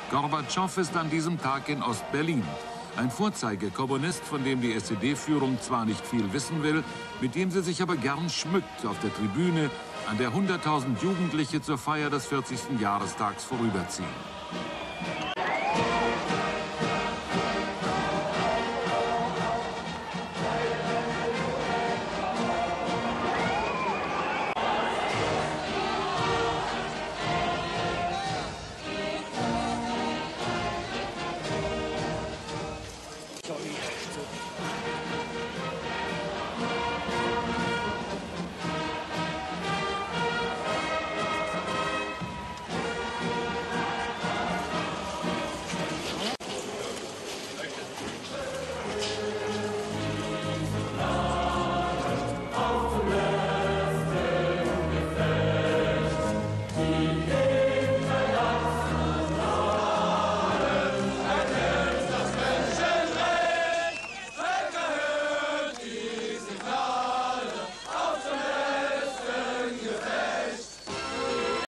Gorbatschow ist an diesem Tag in Ost-Berlin. Ein Vorzeigekommunist, von dem die SED-Führung zwar nicht viel wissen will, mit dem sie sich aber gern schmückt auf der Tribüne, an der 100.000 Jugendliche zur Feier des 40. Jahrestags vorüberziehen.